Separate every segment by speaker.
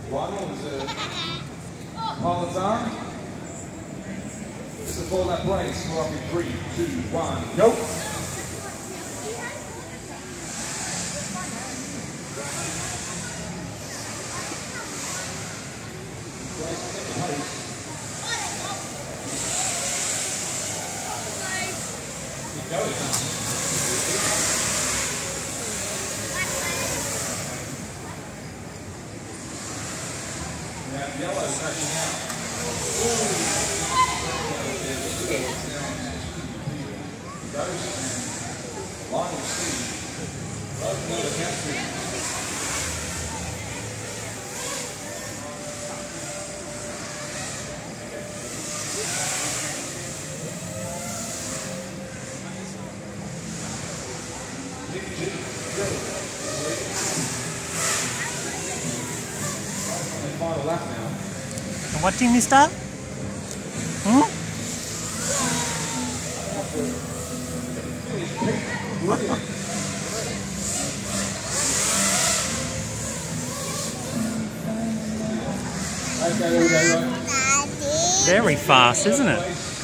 Speaker 1: One was Parmesan. This is a 4-lap race. We're off in 3, 2, 1, go! Keep going. Yellow crashing out. Goes Lionel Steve. Both know the country. Nick G. Final lap now.
Speaker 2: And what team is that? Very fast, isn't it?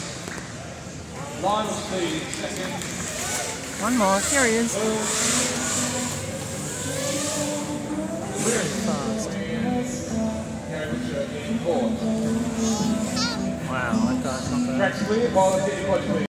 Speaker 2: One more, here he is. Very fast. Wow, I thought.